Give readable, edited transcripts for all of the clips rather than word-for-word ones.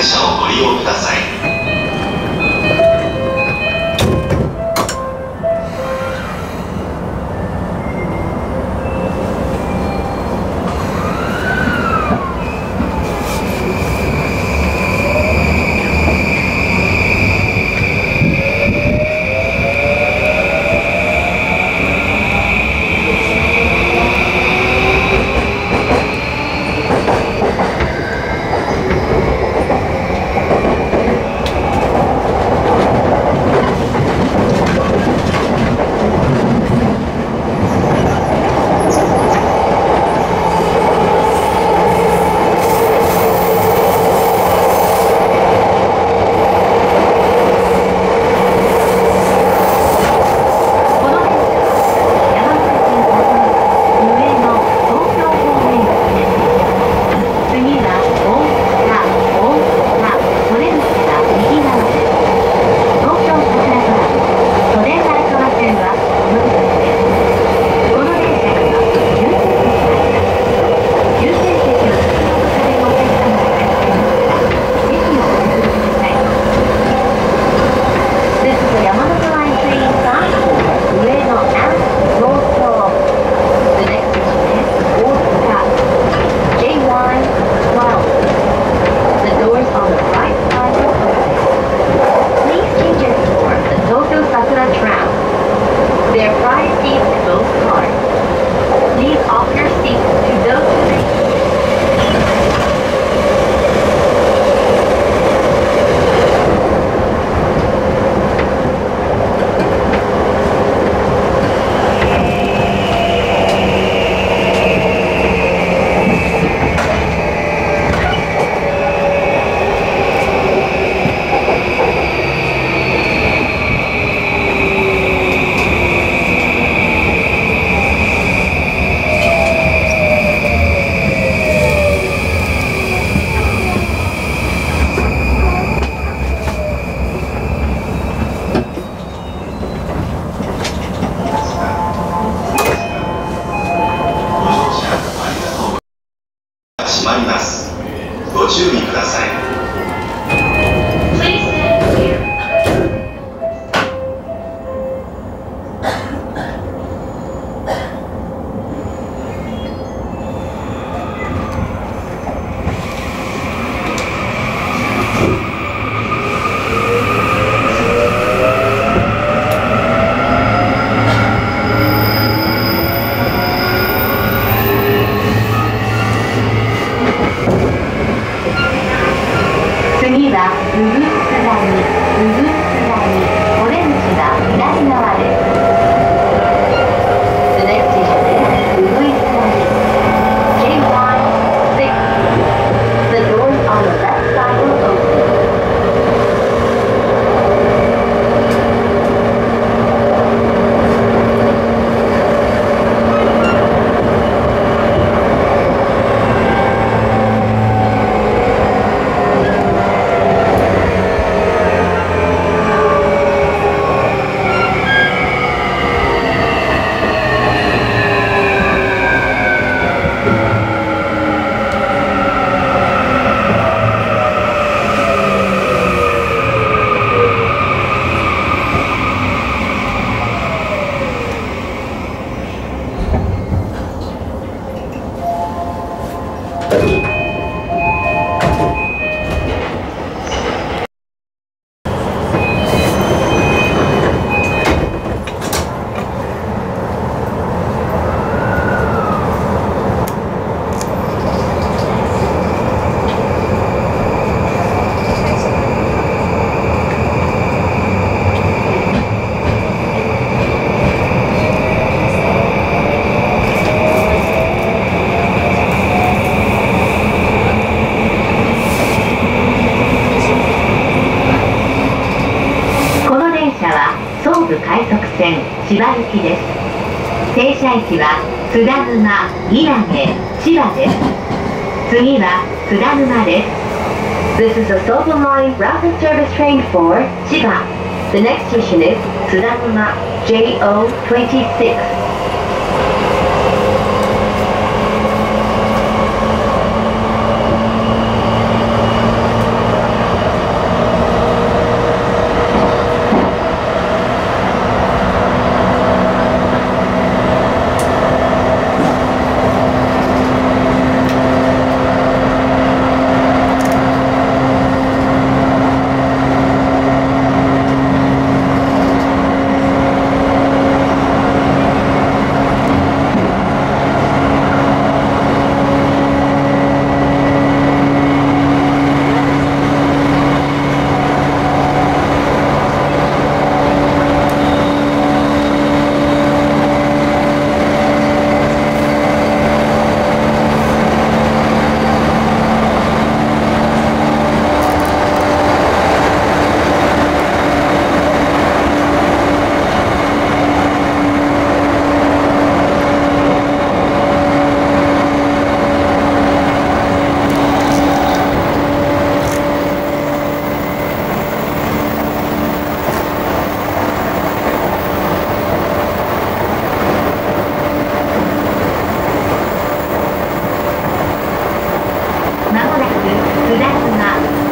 電車をご利用ください。ご注意ください。快速線千葉行きです。停車駅は津田沼、稲毛、千葉です。次は津田沼です。This is a Silver Line rapid service train for Chiba. The next station is Tsudanuma JO26.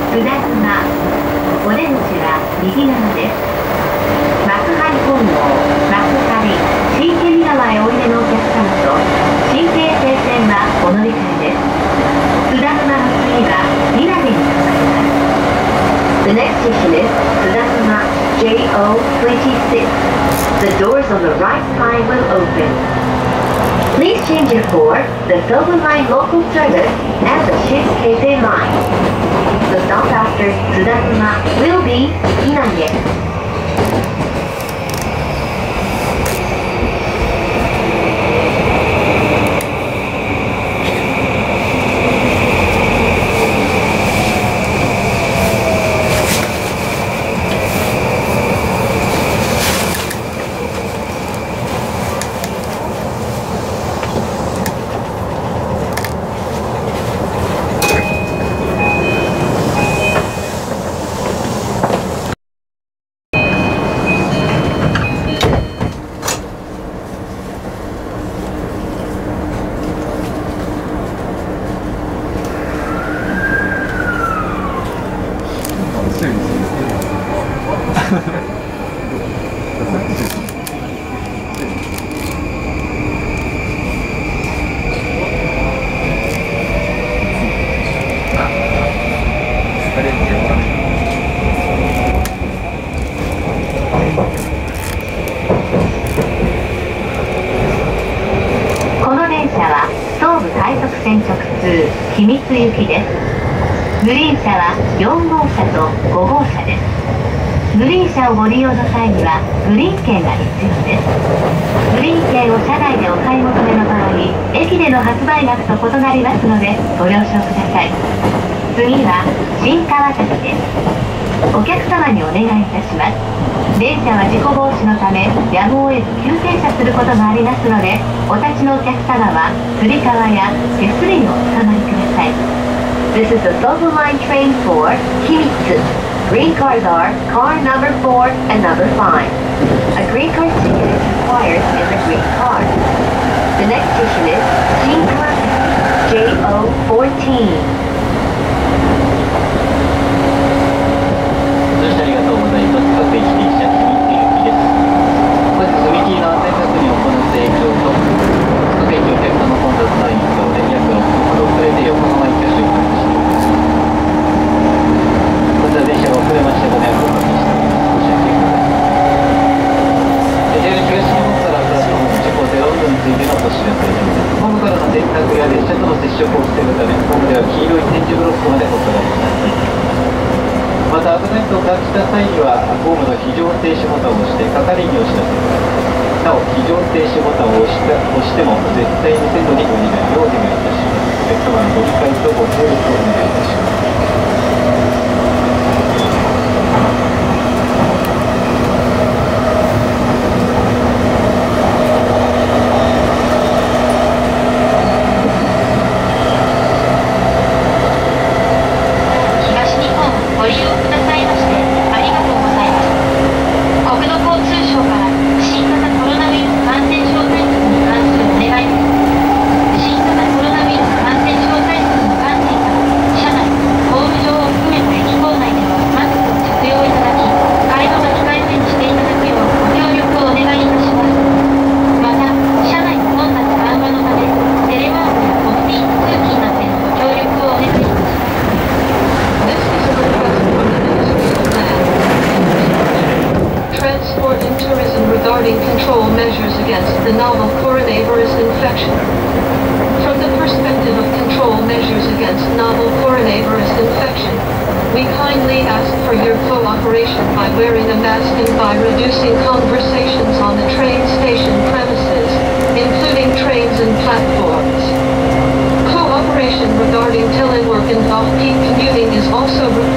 津田沼。お出口は右側です。幕張本郷、幕張、新検見川へおいでのお客様と、新京成線はお乗り換えです。津田沼の次は稲毛に停まります。The next station is Tsudanuma JO26. The doors on the right side will open. Please change it for the Silver Line local service and the Shinkansen line. The stop after Tsudanuma will be Inage. この電車は東武快速線直通君津行きです。グリーン車は4号車と5号車です。グリーン車をご利用の際にはグリーン券が必要です。グリーン券を車内でお買い求めの場合、駅での発売額と異なりますのでご了承ください。次は新川崎です。お客様にお願いいたします。電車は事故防止のためやむを得ず急停車することがありますので、お立ちのお客様はつり革や手すりをおつかまりください。This is the Silver Line train for Kimitsu. Green cars are car number 4 and number 5. A green card ticket is required in the green car. The next station is Shinkawasaki JO14. ありがとうございます。各駅停車君津行きです。本日踏切の安全確認を行った影響と各駅お客様混雑の影響で約6分ほど遅れて横浜行きを出発しています。こちら電車が遅れましたご迷惑をおかけしております。ご注意ください。JR 東日本からプラットフォーム事故0分についてのお知らせです。ホームからの転落や列車との接触を防ぐため、ホームでは黄色い点字ブロックまでお下がりください。また危ないと感じた際にはホームの非常停止ボタンを押して係員にお知らせください。なお非常停止ボタンを押しても絶対に線路に降りないようお願いいたします。お客様のご理解とご協力をお願いいたします。 ご利用くださいましてありがとうございます。国土交通省から新型コロナウイルス感染症対策に関するお願いです。新型コロナウイルス感染症対策の観点から車内、ホーム上を含めた駅構内ではマスクを着用いただき、会話は控えめにしていただくようご協力をお願いいたします。また、車内の混雑緩和のためテレワークやオフピーク通勤などへのご協力をお願いいたします。 Transport and tourism regarding control measures against the novel coronavirus infection. From the perspective of control measures against novel coronavirus infection, we kindly ask for your cooperation by wearing a mask and by reducing conversations on the train station premises, including trains and platforms. Cooperation regarding telework and off-peak commuting is also required.